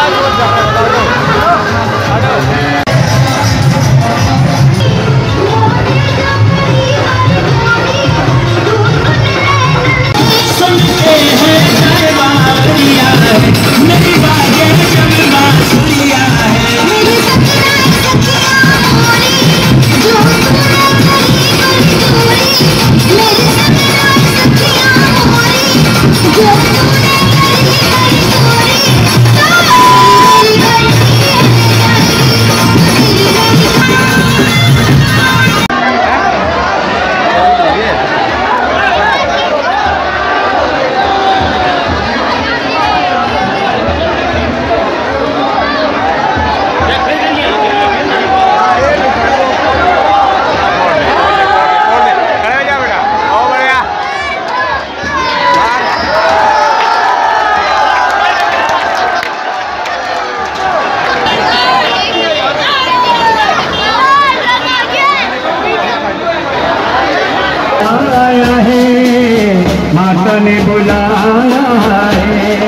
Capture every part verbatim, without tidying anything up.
ने बुलाया है।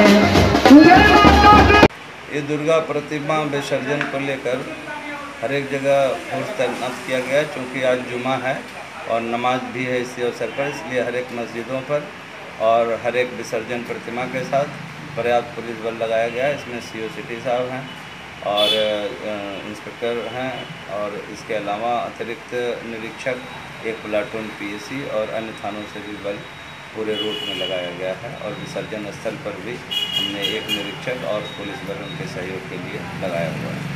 ये दुर्गा प्रतिमा विसर्जन को लेकर हर एक जगह फोर्स तैनात किया गया है, चूँकि आज जुमा है और नमाज भी है इसी अवसर पर, इसलिए हर एक मस्जिदों पर और हर एक विसर्जन प्रतिमा के साथ पर्याप्त पुलिस बल लगाया गया है। इसमें सी ओ सिटी साहब हैं और इंस्पेक्टर हैं और इसके अलावा अतिरिक्त निरीक्षक, एक प्लाटून पी ए सी और अन्य थानों से भी बल पूरे रूट में लगाया गया है। और विसर्जन स्थल पर भी हमने एक निरीक्षक और पुलिस बल उनके सहयोग के लिए लगाया हुआ है।